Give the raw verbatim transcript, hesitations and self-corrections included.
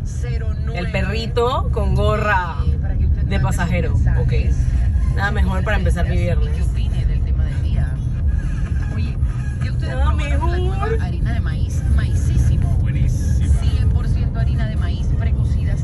El perrito con gorra de pasajero. Ok. Nada mejor para empezar mi viernes.